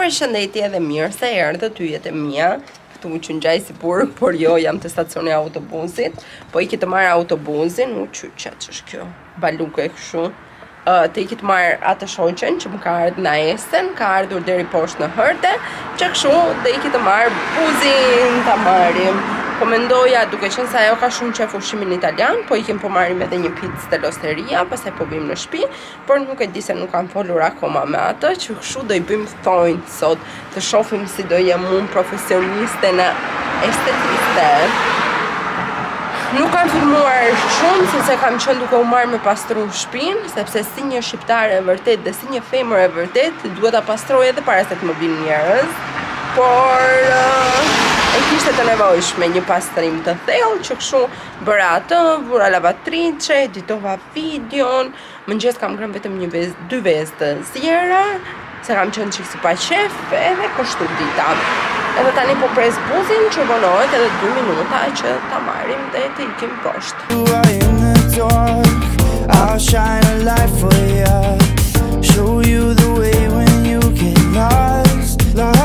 Përshëndetje dhe mirë se erdhët, ty jetë e mia. Këtu që ngjaj si burg, por jo, jam te stacioni i autobusit. Po iki të marr autobusin, u çuçi ç'është kjo? Baluke kështu. Të iki të marr atë shoqen që më ka ardhur na esen, ka ardhur deri poshtë në hërte, që kështu dhe iki të marr buzin ta marrim. Po mendoja duke qenë se ajo ka shumë qef ushqimin italian, po ikim po marrim edhe një picë te l'osteria, pastaj po vim në shtëpi, por nuk e di se nuk kam folur akoma me atë, që kështu do i bëjmë thonjt sot, të shohim si do jem unë profesioniste në estetiste. Nuk kam filmuar shumë, sepse kam qenë duke u marrë me pastru shtëpinë, sepse si një shqiptare e vërtet dhe si një femër e vërtet, duhet ta pastroj edhe para se të më vinë njerëz. Por e kishte të nevojshme një pastrim të thellë, që kështu bëra atë, vura lavatrice, editova videon, mëngjes kam ngrënë vetëm dy vezë të zjera, se kam qenë çik si pa qef, edhe kështu dita. Edhe tani po pres buzin që vonohet edhe 2 minuta që ta marrim dhe të ikim poshtë. I'll shine a light for you, show you the way when you get lost.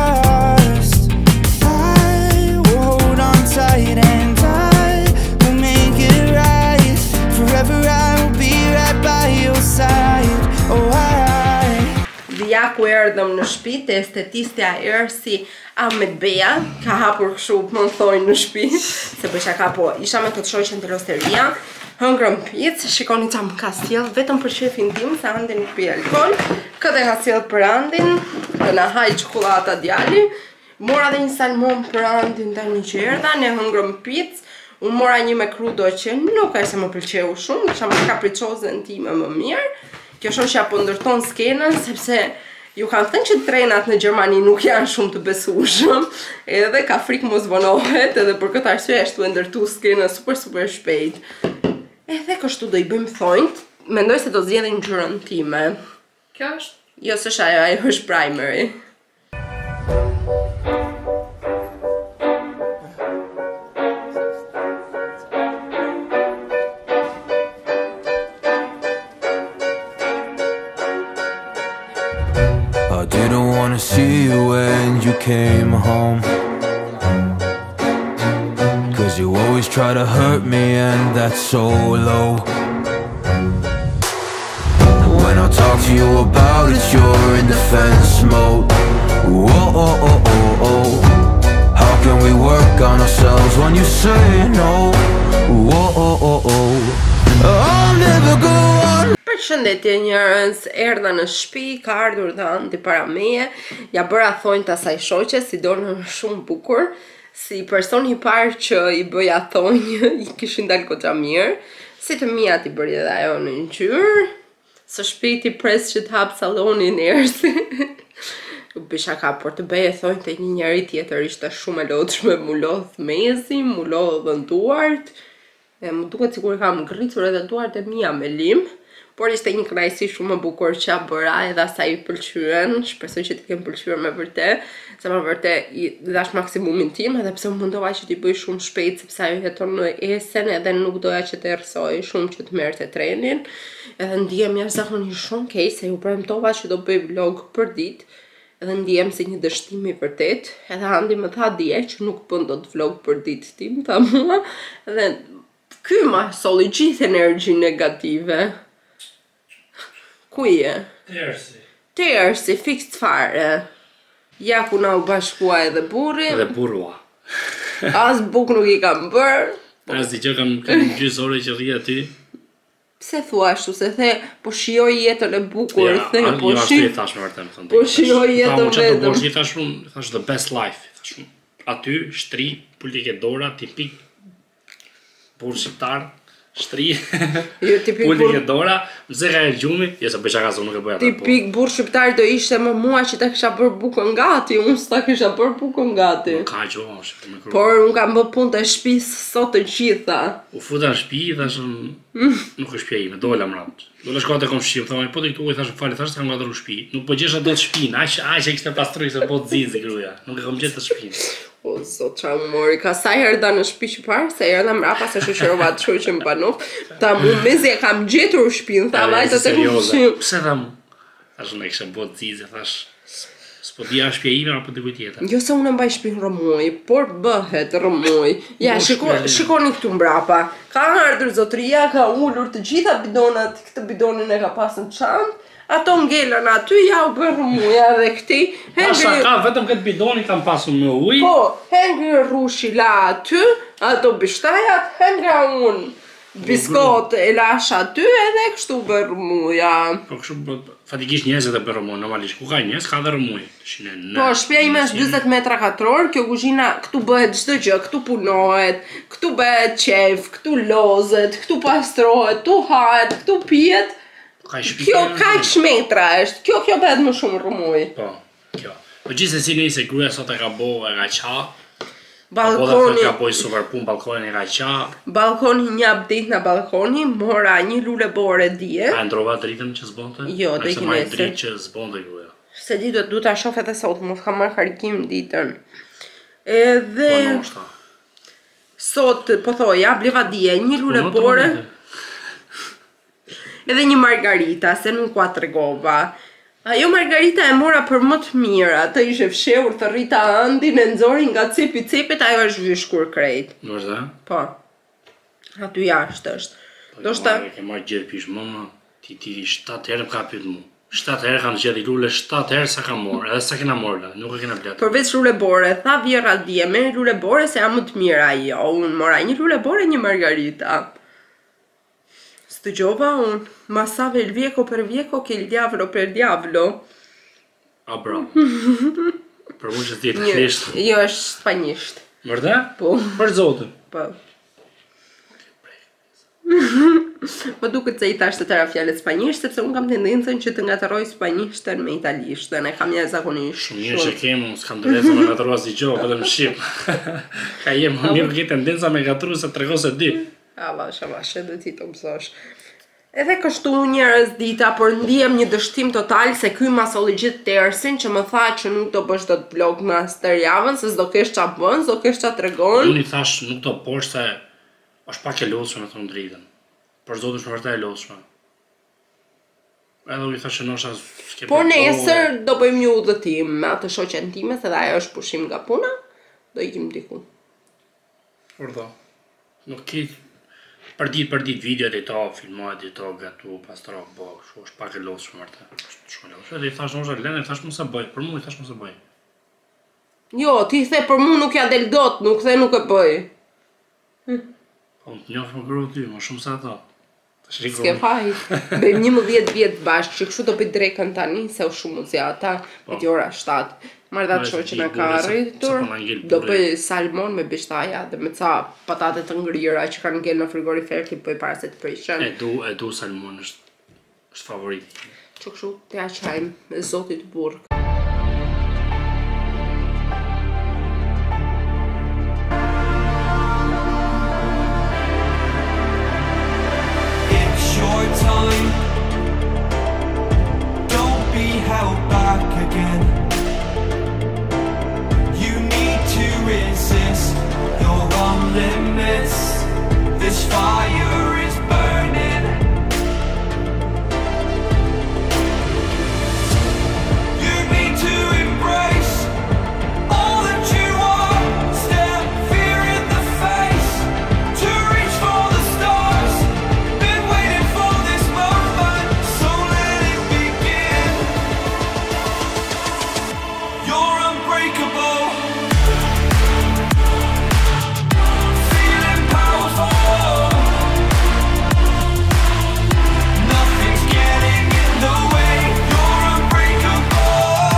I will hold on tight and I will make it right. Forever I will be right by your side. Oh, Dhja ku erdhëm në shtëpi, te estetistja Ersi Ahmed Beja, ka hapur kështu më thojnë në shtëpi, se bësha ka po, isha me të të shoqen të l'osteria, hëngrëm picë, shikoni qa më ka sjell, vetëm për shefin tim, se Andi nuk pi alkohol, këtë e ka sjell për Andin, të na haj çokolata djali, mora dhe një salmon për Andin tani që erdha, ne hëngrëm picë, unë mora një me krudo që nuk e se më pëlqeu shumë, kisha më kapriçozen time më mirë. Kjo shoqja po ndërton skenën, sepse ju kanë thënë që trenat në Gjermani nuk janë shumë të besueshëm, edhe ka frikë mos vonohet, edhe për këtë arsye ashtu e ndërtu skenën super shpejt. Edhe kështu do i bëjmë thonjt, mendoj se do zgjedhin ngjyrën time. Kjo është? Jo, s'është ajo është primary. I didn't wanna see you when you came home, 'cause you always try to hurt me and that's so low. When I talk to you about it, you're in defense mode. Whoa, oh, oh, oh, oh. How can we work on ourselves when you say no? Whoa, oh, oh, oh. I'll never go on. Përshëndetje njerëz, erdha në shtëpi, ka ardhur dhe Andi para meje, ja bëra thonjt asaj shoqe, si dolën shumë bukur, si personi i parë që i bëja thonjë, i kishin dalë goxha mirë, si të mia ti bëri edhe ajo në ngjyrë, së shpejti pres që të hap sallonin Ersi. Bisha ka por të bëje thonjt e një njeri tjetër, ishte shumë e lodhshme, mu lodh mezi, mu lodh dhe duart, e më duket sikur kam ngritur edhe duart e mia me lim. Por ishte një kënaqësi shumë e bukur që bëra edhe asaj pëlqyen, shpresoj që të kem pëlqyer me vërtet, se me vërtet i dhash maksimumin tim, edhe pse mundova që t'i bëj shumë shpejt, sepse ajo jeton në Esen edhe nuk doja që të errësoj shumë që të merrte trenin, edhe ndihem jashtëzakonisht shumë keq se ju premtova që do bëj vlog për ditë, edhe ndihem si një dështim i vërtet, edhe Andi më tha dje që nuk bën dot vlog për ditë tim, tha mua, edhe ky ma solli gjithë energji negative. Ku je? Te Ersi, fiks fare. Ja ku na u bashkua edhe burri. Edhe burrua. As buk nuk I kam bërë. As di që kam gjysë ore që rri aty. Pse thua ashtu, se the, po shijoj jetën e bukur, the, po ashtu I thash me vërtet, më thënë. Po shijoj jetën vetëm. I thash the best life, thash aty, shtri, politike dora, tipik burr shqiptar. Shtri, pulli dora, mzeka e gjumi, se bëjqa ka nuk e bëja ta. Tipik burr shqiptar do ishte më mua që ta kisha bërë bukën gati, unë s'ta kisha bërë bukën gati. Ka gjosh, por unë kam bërë punë të shtëpisë sot të gjitha. U futa në shtëpi, thash nuk është shtëpia ime, dola mbrapa. Dola shkova te komshim, thamë po te këtu I thash falë, thash se kam ngatruar shtëpi. Nuk po gjesha dot shtëpinë, aq e kishte pastruar se po zizi gruaja. Nuk e kam gjetur shtëpinë. O, zot qa mori, ka sa herë da në shtëpi që parë, se herë da mrapa se shoqërova të shoqën më panof, ta mu mezi e kam gjetur shpinë, tha vajtë të komshim. Pse tha mu? Thash unë e kisha bot zizi, thash S'po dia shtëpia ime apo dikujt tjetër. Jo se unë mbaj shtëpinë rrëmuj, por bëhet rrëmuj. Ja, shikoni këtu mbrapa. Ka ardhur zotëria, ka ulur të gjitha bidonat, këtë bidonin e ka pasur në çantë. Ato ngelën aty, ja u bën rrëmuja dhe këti. Ka vetëm këtë bidoni kam pasur me ujë. Po, Hengri Rushi la aty, ato bishtajat, Hengra unë. Biskot e lash aty edhe kështu bën rrëmuja. Po kështu fatikisht njerëzit e bën rrëmuj, normalisht. Ku ka njerëz ka dhe rrëmuj. Po, shtëpia ime është 40 metra katror, kjo kuzhina këtu bëhet çdo gjë, këtu punohet, këtu bëhet qef, këtu lozet, këtu pastrohet, këtu hahet, këtu pihet. Kjo kaq metra është, kjo bëhet më shumë rrëmuj. Po, kjo. Po gjithsesi nëse gruaja sot e ka bëu e ka qa. Balkoni ka boj super pun, balkonin e ka qa. Balkoni një update në balkoni, mora një lule bore dje. A ndrova dritën që s'bonte? Jo, do i kinesër. Dritë që s'bonte gruaja. Se di du ta shoh edhe sot, mos kam marrë karikim ditën. Edhe Po noshta. Sot po thoja, bleva dje një lule bore. Edhe një margarita, se nuk ka tregova. Ajo margarita e mora për më të mirë, atë ishe fshehur të rrita andin, e nxori nga cepi-cepet, ajo është vyshkur krejt. Vërtet? Po. Aty jashtë është. Do shta ke marrë gjithë pish mëma, ti 7 herë më ka pyet mua. 7 herë kam gjetë lule, 7 herë sa kam marrë, edhe sa kena marrë, nuk e kena blet. Përveç lule bore, tha vjerra dje, merr lule bore se jam më të mirë ajo. Unë mora një lule bore, një margarita. Dëgjova unë, masave il vieco per vieco che il diavolo per diavolo. A bravo. Për mu që t'jetë flisht. Jo, është spanjisht. Vërtet? Po. Për zotin. Po. Më duket se i tash të tëra fjalët spanjisht, sepse unë kam tendencën që të ngatëroj spanjishtën me italishtën, e kam jashtëzakonisht. Shumë mirë që kemë, s'kam tendencën me ngatërua si gjo, vetëm shqip. Ka jemë mirë ke tendenca me ngatëru se trego se di. Avash, edhe ti të mësosh. Edhe kështu njerëz dita, por ndihem një dështim total se ky ma solli gjithë tërsin që më tha që nuk do bësh dot vlog në astër javën, se s'do kesh qa bën, s'do kesh qa tregon. Unë i thash nuk do posh se është pak e lodhshme me thonë drejtën. Por zotë është vërtet e lodhshme. Edhe unë i thash që nosha s'ke por nesër do bëjmë një udhëtim me atë shoqen time, se dhe ajo është pushim nga puna, do ikim diku. Por do. Nuk ke për ditë videot e to, filmohet e to, gatu, pastro, bo, shu është pak e lodhshme vërtet. Është shumë e lodhshme. Edhe i thash nosha Lene, i thash mos e bëj, për mua i thash mos e bëj. Jo, ti the për mua nuk ja del dot, nuk the nuk e bëj. Po të njoh më gru ty, më shumë se ato. S'ke fajt. Bëjmë 11 vjet bashkë, që kështu do bëj drekën tani, se u shumë zjata, me t'jora 7. Marrë datë shoqen e ka arritur, do bëj salmon me bishtaja dhe me ca patate të ngrira që kanë ngel në frigorifer, ti bëj para se të prishën. E du salmon, është favorit. Që kështu t'ja qajmë, me zotit burg. Time. Don't be held back again. You need to resist. You're on limits. This fire is burning. You need to embrace all that you are. Stare fear in the face. To reach for the stars. Been waiting for this moment, so let it begin. You're unbreakable. Feeling powerful. Nothing's getting in the way. You're unbreakable.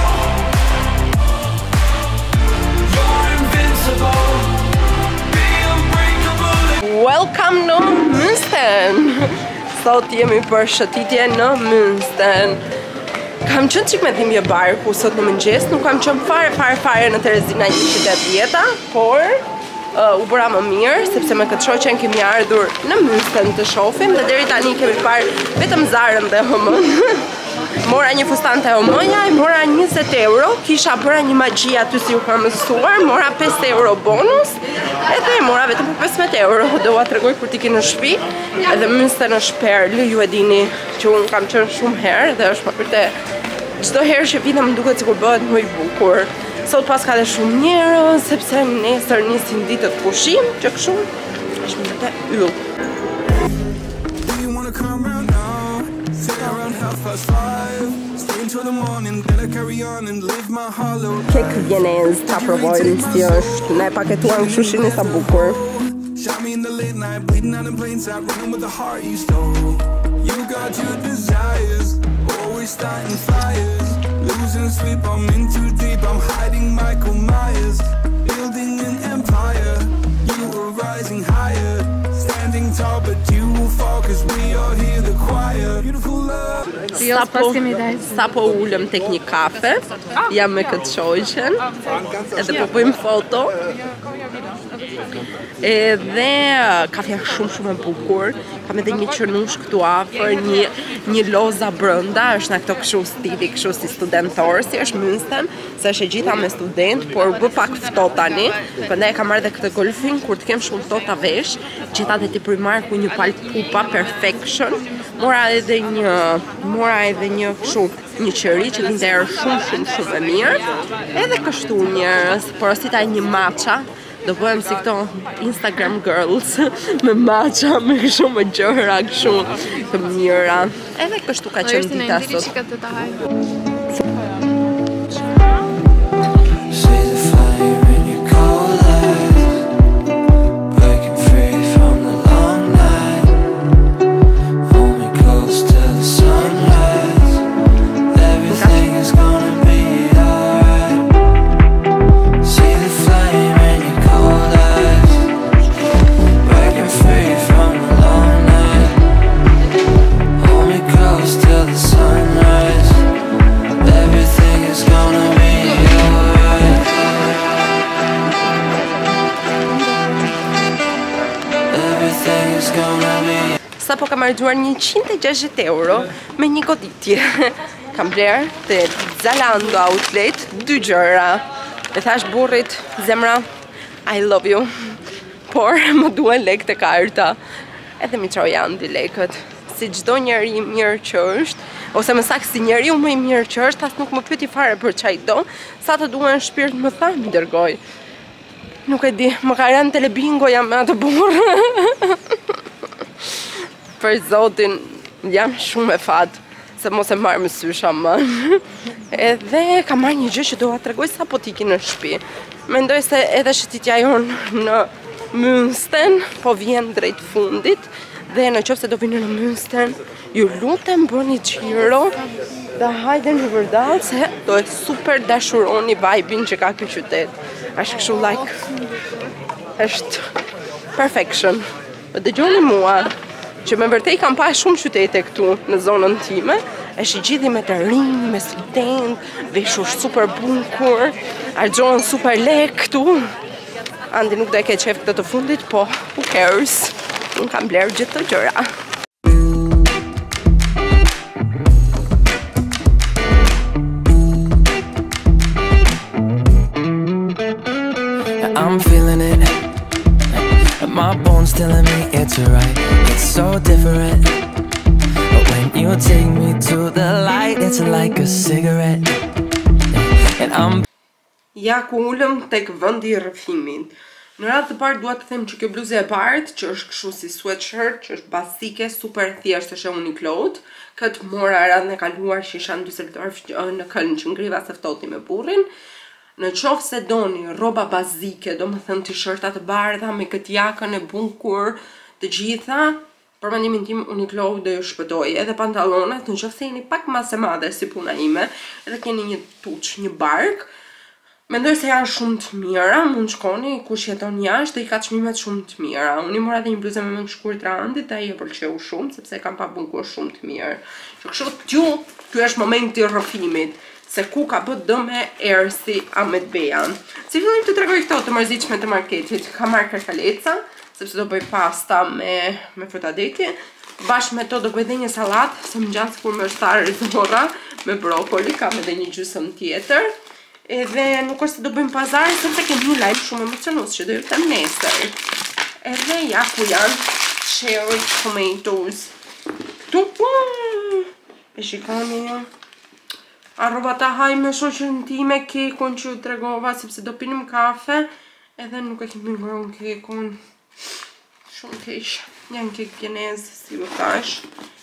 You're invincible. Be unbreakable. Welcome në Münster! Sot jemi për shëtitje në Münster. Kam qënë qik me dhimbje barku sot në mëngjes, nuk kam qënë fare në Terezina 110, por u bëra më mirë, sepse me këtë shoqen kemi ardhur në Münster të shohim, dhe deri tani kemi parë vetëm Zarën dhe Hëmën. Mora një fustan të Hëmëja, mora 20 euro, kisha bëra një magji aty si u ka mësuar, mora 5 euro bonus, edhe mora vetëm për 15 euro, do a tregoj kur t'i ki në shtëpi, edhe Münster në shperlë, ju e dini që unë kam qenë shumë herë, dhe është Çdo herë që vina më duket sikur bëhet më i bukur. Sot pas ka dhe shumë njerëz, sepse nesër nisin ditët pushim, që kështu është më të yll. Kek vienez ta provojmë si është, ne paketuam kështu sa bukur. Shot me in the late night, bleeding out in plain sight, running with the heart you stole. You got your desires, always starting fires, losing sleep, I'm in too deep, I'm hiding Michael Myers, building an empire, you were rising higher, standing tall but you will fall, cause we all hear the choir, beautiful love. Sapo ulëm tek një kafe, jam me këtë shoqen, edhe po bëjmë foto. Edhe kafja shumë e bukur, kam edhe një qërnush këtu afër, një loza brënda, është në këto kështu stili, kështu si studentor, si është Münster, se është e gjitha me student, por bë pak ftohtë tani, prandaj e kam marrë edhe këtë golfin, kur të kem shumë ftohtë vesh, gjitha dhe ti primar ku një palë pupa perfection, mora edhe një kështu, një qëri që vinte erë shumë e mirë, edhe kështu njerëz, porosita një matcha. Do bëhem si këto Instagram girls me matcha, me kështu me gjëra kështu të mira. Edhe kështu ka qenë dita sot. Sa po kam argjuar 160 euro me një goditje. Kam bler të Zalando Outlet 2 gjëra. E thash burrit, zemra, I love you. Por më duhen lekë të karta. Edhe mi trojan di lekët. Si çdo njeri i mirë që është, ose më saktë si njeriu më i mirë që është, as nuk më pyeti fare për çaj do, sa të duhen shpirt më tha mi dërgoj. Nuk e di, më ka rënë telebingo jam me atë burr. Për zotin, jam shumë e fat, se mos e marrë më sysha më. Edhe ka marrë një gjë që doha të tregoj sa po tiki në shtëpi. Mendoj se edhe shëtitja jonë në Münster, po vjen drejt fundit, dhe në qoftë se do vini në Münster, ju lutem bëni xhiro, dhe hajde në vërdal, se do e super dashuroni vibe-in që ka ky qytet. Është kështu është perfection. Më dëgjoni mua, që me vërtej kam pa shumë qytete këtu në zonën time, është i gjithi me të rinj, me student, veshur super bukur, argjohen super lek këtu. Andi nuk do e ke qef këtë të fundit, po who cares? Unë kam bler gjithë të gjëra. I'm feeling it. My bones telling me it's right. It's so different. But when you take me to the light, it's like a cigarette. And I'm Ja ku ulëm tek vendi i rrëfimit. Në radhë të parë dua të them që kjo bluzë e parë, që është kështu si sweatshirt, që është bazike, super thjesht, është e Uniqlo. Këtë mora radhën e kaluar që isha në Düsseldorf në Köln që ngriva se ftoti me burrin. Në qoftë se doni rroba bazike, do më thënë t-shirta të bardha me këtë jakën e bukur, të gjitha, për mendimin tim Uniqlo do ju shpëtoj. Edhe pantallonat, në qoftë se jeni pak mas e madhe si puna ime, edhe keni një tuç, një bark, mendoj se janë shumë të mira, mund shkoni kush jeton jashtë dhe i ka çmimet shumë të mira. Unë i mora dhe një bluzë me mëngë shkurt randit, ai e pëlqeu shumë sepse kam pa bukur shumë të mirë. Që kështu ky është momenti i rrëfimit. Se ku ka bët dëme Ersi Ahmet Beja. Si fillim të tregoj këto të mërzitshme të marketit, ka marrë karkaleca, sepse do bëj pasta me frutadeti. Bashkë me to do bëj dhe një salat, se më gjatë kur më shtarë rizora me brokoli, kam edhe një gjysëm tjetër. Edhe nuk është se do bëjmë pazar, sepse kemi një lajm shumë emocionus që do ju them nesër. Edhe ja ku janë cherry tomatoes. E shikoni Arrova ta haj me shoqën time kekun që u tregova sepse do pinim kafe, edhe nuk e kemi ngrënë kekun. Shumë keq. Janë kek gjenez, si u thash.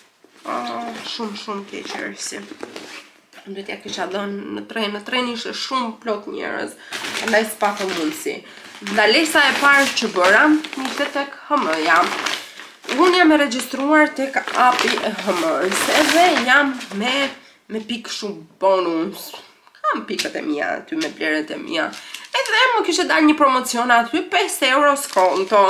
Shumë keq ersi. Duhet ja kisha dhënë në tren ishte shumë plot njerëz, prandaj s'pata mundësi. Ndalesa e parë që bëra ishte tek HM-ja. Unë jam e regjistruar tek api e HM-s, edhe jam me pikë shumë bonus. Kam pikët e mia aty me bleret e mia. Edhe më kishte dalë një promocion aty, 5 euro skonto.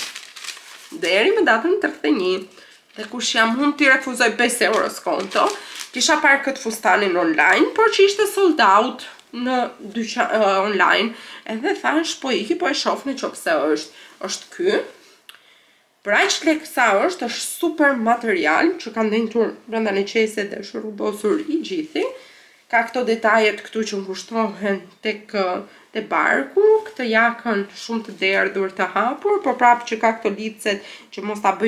Deri me datën 31. Dhe kush jam unë t'i refuzoj 5 euro skonto, kisha parë këtë fustanin online, por që ishte sold out në dyqan online. Edhe thash, po iki, po e shoh në qofse është ky. Për aq lek sa është super material që kanë dentur brenda në qese dhe është rrubosur i gjithi. Ka këto detajet këtu që ngushtohen tek barku, këtë jakën shumë të derdhur të hapur, por prapë që ka këto licet që mos ta bëj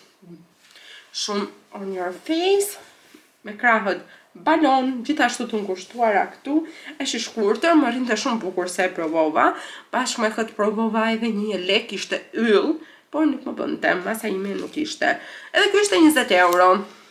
shumë on your face, me krahët balon, gjithashtu të ngushtuara këtu, është i shkurtër, më rinte shumë bukur se e provova, bashkë me këtë provova edhe një lek, ishte yll, por nuk më bënte, masa ime nuk ishte. Edhe kjo ishte 20 euro.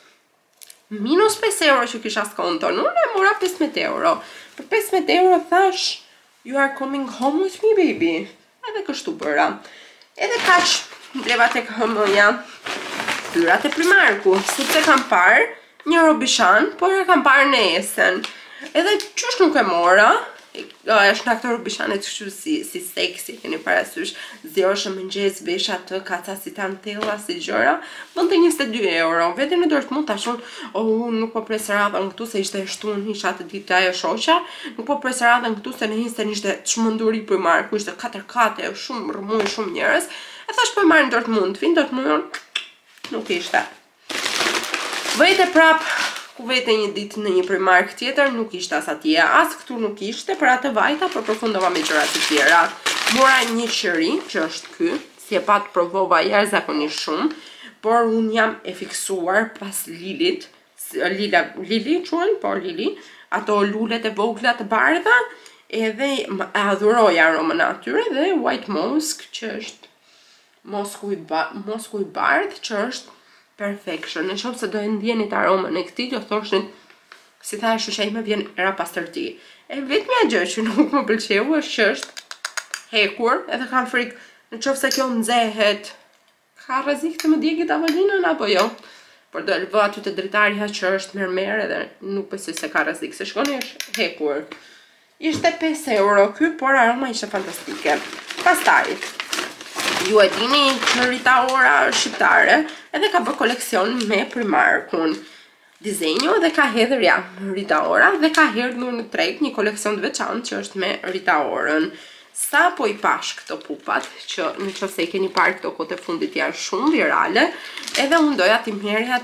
Minus 5 euro që kisha skonto, unë e mora 15 euro. Për 15 euro thash, you are coming home with me, baby. Edhe kështu bëra. Edhe kaq bleva tek HM-ja, fyrat e Primarku, sepse kam parë një robishan, por e kam parë në Esen. Edhe qysh nuk e mora, është në këto robishanet kështu si seksi, keni parasysh, zjerosh në mëngjes, vesh atë, kaca si tantella, si gjëra, bënte 22 euro. Vete në Dortmund tashun, nuk po pres radhën këtu se ishte shtun, isha të ditë ajo shoqa, nuk po pres radhën këtu se në Esen ishte çmenduri Primarku, ishte 4 kate, shumë rrëmuj, shumë njerëz. E thash po e marr në Dortmund, fin Dortmund nuk ishte. Vete prap ku vete një ditë në një Primark tjetër, nuk ishte as atje, as këtu nuk ishte, për atë vajta, për përfundova me gjëra të tjera. Mora një qëri, që është ky, si e pat provova jashtëzakonisht shumë, por unë jam e fiksuar pas lilit, lili quhen, po lili, ato lulet e vogla të bardha, edhe e adhuroj aromën atyre, dhe White Mosque, që është mosku i bardh, që është perfection. Në qoftë se do e ndjenit aromën e këtij, do thoshin, si tha shusha ime, vjen era pastërti. E vetmja gjë që nuk më pëlqeu është që është hekur, edhe kam frikë, në qoftë se kjo nxehet, ka rrezik të më djegit avalinën apo jo? Por do e lëvë aty te dritarja që është mermer edhe nuk besoj se ka rrezik, se shkoni është hekur. Ishte 5 euro ky, por aroma ishte fantastike. Pastaj, ju e dini që Rita Ora shqiptare edhe ka bërë koleksion me Primarkun. Dizenjo dhe ka hedhur Rita Ora dhe ka hedhur në treg një koleksion të veçantë që është me Rita Orën. Sa po i pash këto pupat, që në qoftë se i keni parë këto kohë të fundit janë shumë virale, edhe unë doja t'i merrja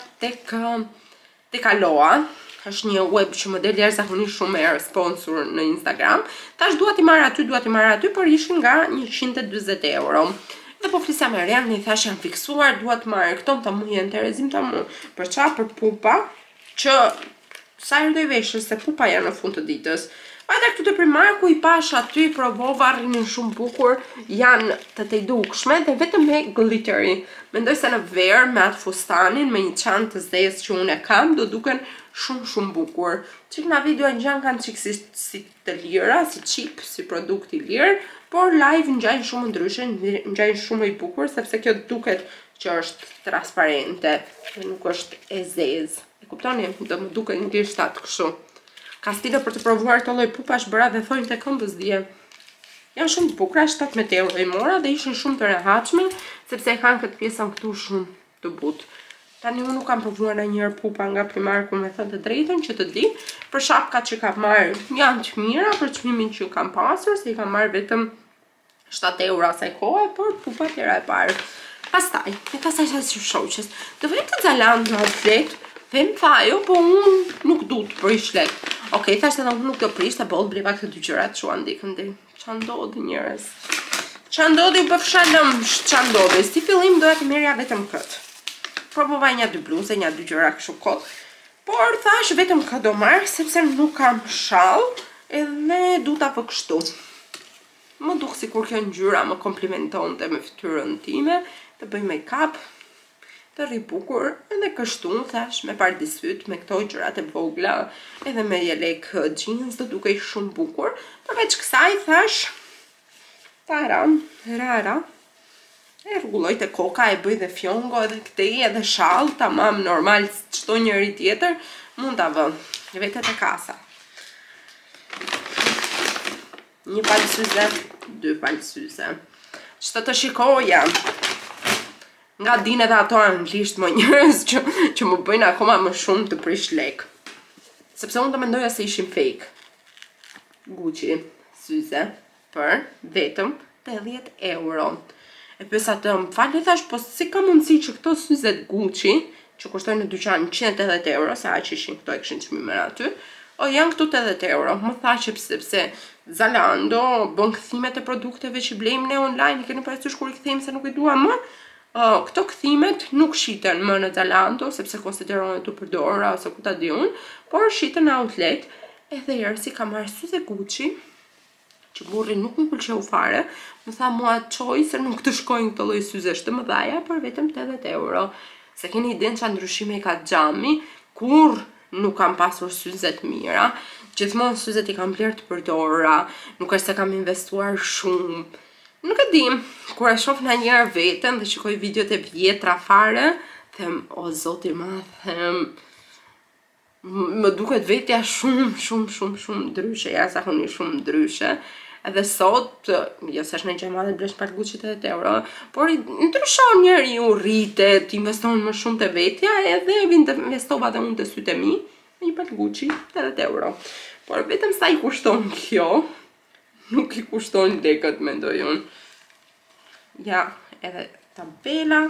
tek Aloa. Është një web që më del jashtëzakonisht shumë e sponsor në Instagram. Tash dua t'i marr aty, por ishin nga 140 euro. Dhe po flisja me Rian, i thash janë fiksuar, dua të marr këto, ta mu jenë Terezim, ta mu për çfarë, për pupa, që sa herë do i veshësh se pupa janë në fund të ditës. Vajta këtu te Primarku i pash aty, provova, rrinin shumë bukur, janë të dukshme dhe vetëm me glittery. Mendoj se në verë me atë fustanin, me një çantë të zezë që unë e kam, do duken shumë bukur. Qik nga video në gjanë kanë qik si të lira, si cheap, si produkt i lirë, por live ngjajnë shumë ndryshe, ngjajnë shumë i bukur, sepse kjo duket që është transparente, dhe nuk është e zezë. E kuptoni, do më duket një shtatë kështu. Ka stile për të provuar të lloj pupash bëra dhe thonjë të këmbës dje. Janë shumë të bukura, 17 euro i mora dhe ishin shumë të rehatshme, sepse e kanë këtë pjesën këtu shumë të butë. Tani unë nuk kam provuar ndonjëherë pupa nga Primarku, me thënë të drejtën, që të di, për shapkat që kam marrë janë të mira për çmimin që kam pasur, se i kam marrë vetëm 7 euro asaj kohe, por pupa tjera e parë. Pastaj të shoqes, do vej të Zalando outlet, dhe më tha ajo, po unë nuk du të prish lek. Okej, thashtë edhe unë nuk do prish, të bollë bleva këtë dy gjërat që ndikën dhe. Qa ndodhi njerëz? Qa ndodhi u përfshalëm, qa ndodhi? Si fillim doja të merja vetëm këtë. Provova një 2 bluze, një 2 gjëra kështu kot. Por thash vetëm ka do marrë, sepse nuk kam shall, edhe du ta vë kështu. Më duk si kur kjo ngjyra më komplimentonte me fytyrën time, të bëj make-up, të rri bukur, edhe kështu, thash, me pardisyt, me këto gjërat e vogla, edhe me jelek jeans, do dukej shumë bukur. Përveç kësaj, thash, rara, e rregulloj te koka, e bëj dhe fjongo, edhe këtej, edhe shall, tamam normal, çdo njëri tjetër, mund ta vë, vetë te kasa. Një palë syze, 2 palë syze. Çto të shikoja, nga din edhe ato anglisht më njerëz që më bëjnë akoma më shumë të prish lek. Sepse unë të mendoja se ishin fake. Gucci syze për vetëm 80 euro. E pyesa të më falë, thash, po si ka mundësi që këto syzet Gucci, që kushtojnë në dyqan 180 euro, sa që ishin këto e këshin çmimin aty, o janë këtu 80 euro. Më tha që sepse Zalando bën kthimet e produkteve që blejmë ne online, i keni parasysh kur i kthejmë se nuk i dua më. Këto kthimet nuk shiten më në Zalando, sepse konsiderohen të përdorura ose ku ta di unë, por shiten në outlet. Edhe herësi ka marrë syze Gucci, që burri nuk më pëlqeu fare, më tha mua çoj se nuk të shkojnë këto lloj syzesh të mëdhaja për vetëm 80 euro. Se keni idenë çfarë ndryshime ka xhami, kur nuk kam pasur syze të mira, gjithmonë syzet i kam bler të përdorura, nuk është se kam investuar shumë. Nuk e di, kur e shoh në njëherë veten dhe shikoj videot e vjetra fare, them, o zoti ma, them, më duket vetja shumë ndryshe, jashtëzakonisht shumë ndryshe. Edhe sot, jo se është në gjë madhe blesh pak Gucci 80 euro, por ndryshon njeriu, rritet, investon më shumë te vetja, edhe investova dhe unë te sytë e mi, me një pak Gucci 80 euro. Por vetëm sa i kushton kjo, nuk i kushton lekët, mendoj unë. Ja, edhe tabela,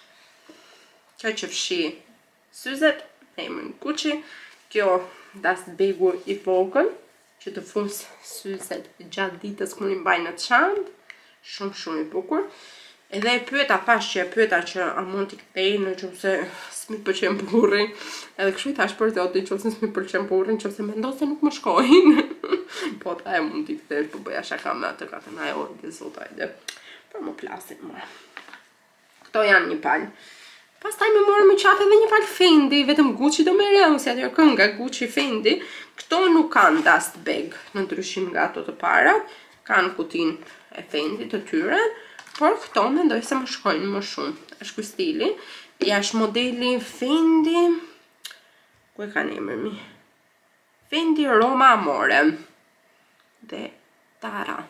kjo që fshi syzet, emrin Gucci, kjo dust begu i vogël, që të fus syzet gjatë ditës kur i mbaj në çantë, shumë i bukur. Edhe e pyeta thash që a mund t'i kthej nëse s'mi pëlqen burri. Edhe kështu i thash për zotin nëse s'mi pëlqen burri, nëse mendon se nuk më shkojnë. Po ta e mund t'i kthesh, po bëja shaka me atë katën ajo orë zot ajde. Për më plasin më. Këto janë një palë. Pastaj më morëm me qatë edhe një palë Fendi, vetëm Gucci do merrem, si atyre kënga Gucci Fendi. Këto nuk kanë dust bag, në ndryshim nga ato të parat, kanë kutin e Fendi të tyre, por këto mendoj se më shkojnë më shumë. Është ky stili, ja është modeli Fendi, ku e kanë emrin mi? Fendi Roma Amore. Dhe Tara.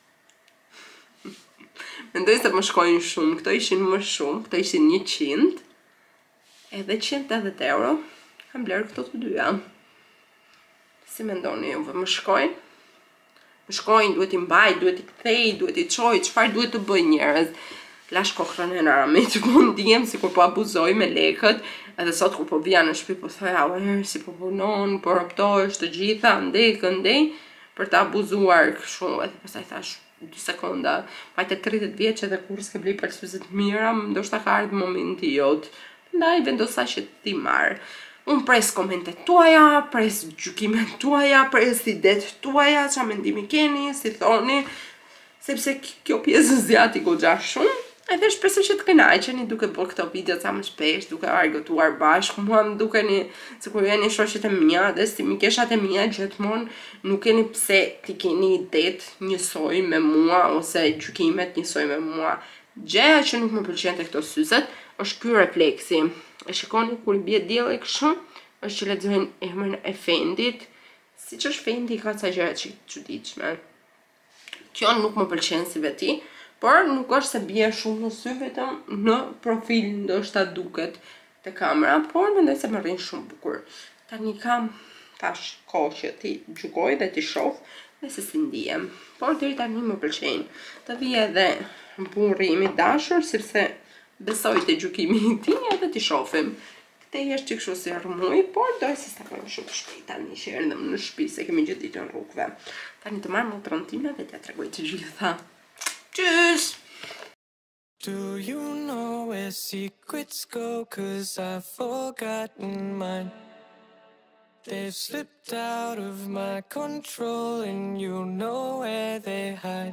Mendoj se më shkojnë shumë, këto ishin më shumë, këto ishin 100, edhe 180 euro, kam blerë këto të dyja. Si mendoni juve, më shkojnë? Më shkojnë, duhet i mbaj, duhet i kthej, duhet i çoj, çfarë duhet të bëj njerëz? Lash kokrën e narami, që po ndihem si kur po abuzoj me lekët, edhe sot kur po vija në shtëpi po thoja, si po punon, po rëptojsh të gjitha, ndej, për të abuzuar kështu, edhe pastaj thash, 2 sekonda, majte 30 vjeç edhe kur s'ke blej për syze të mira, ndoshta ka ardhur momenti jot. Prandaj vendosa që ti marr. Unë pres komentet tuaja, pres gjykimet tuaja, pres idetë tuaja, çfarë mendimi keni, si thoni, sepse kjo pjesë zgjati goxha shumë. Edhe shpresoj që të kënaqeni duke bërë këto video sa më shpesh, duke argëtuar bashkë. Mua më dukeni sikur jeni shoqet e mia dhe si mikeshat e mia gjithmonë nuk keni pse ti keni idetë njësoj me mua ose gjykimet njësoj me mua. Gjëja që nuk më pëlqen te këto syzet është ky refleksi. E shikoni kur i bie dielli kështu, është që lexojnë emrin e Fendit. Siç është Fendi ka ca gjëra të çuditshme. Kjo nuk më pëlqen si veti. Por nuk është se bie shumë në sy, vetëm në profil ndoshta duket te kamera, por mendoj se më rrin shumë bukur. Tani kam tash kohë që ti gjykoj dhe ti shoh dhe se si ndihem. Por deri tani më pëlqejnë. Të vijë edhe burri im i dashur, sepse besoj te gjykimi i tij edhe ti shohim. Këtej është që kështu si rrëmuj, por doj se s'ta bëjmë shumë shpejt tani që erdhëm në shtëpi se kemi gjithë ditën rrugëve. Tani të marr motrën time dhe t'ja tregoj të gjitha. Tschüss! Do you know where secrets go? 'Cause I've forgotten mine. They've slipped out of my control, and you know where they hide.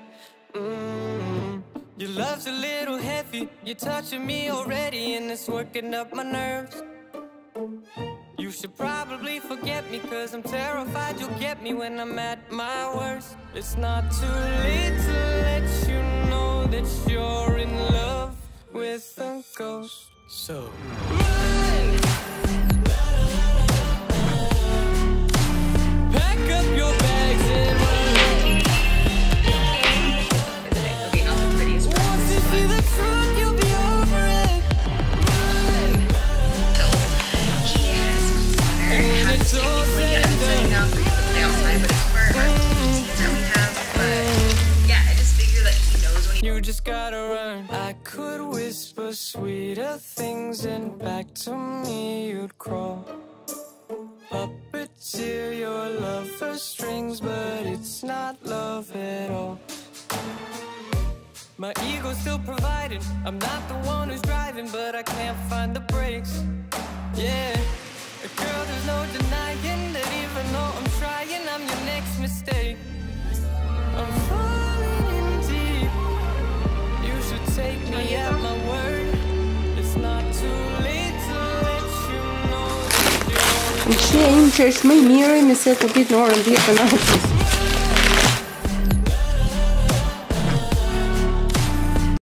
Your love's a little heavy, you're touching me already, and it's working up my nerves. You should probably forget me, cause I'm terrified you'll get me when I'm at my worst. It's not too late to let you know that you're in love with a ghost. So run! Pack up your bags and run. Once you see the truth, you'll be over it. Run! And when it's all said and done, you just gotta run. I could whisper sweeter things, and back to me you'd crawl. Puppeteer your love for strings, but it's not love at all. My ego's still providing, I'm not the one who's driving, but I can't find the brakes. Yeah, girl, there's no denying that even though I'm trying, I'm your next mistake. I'm falling in deep. You should take me at my word. It's not too late to let you know that you're Që e im që është më i miri nëse të ditë në orën 10 të natës.